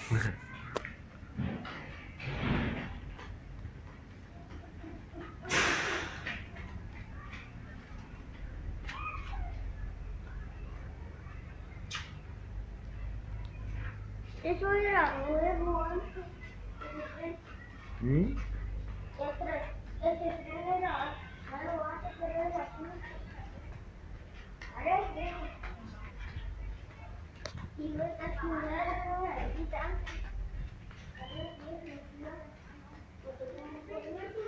Eso era nuevo antes. ¿Mm? Ese tren era algo antes, pero era sucio. Ahora es viejo. Y nuestra ciudad era una antes. Ahora es viejo, porque como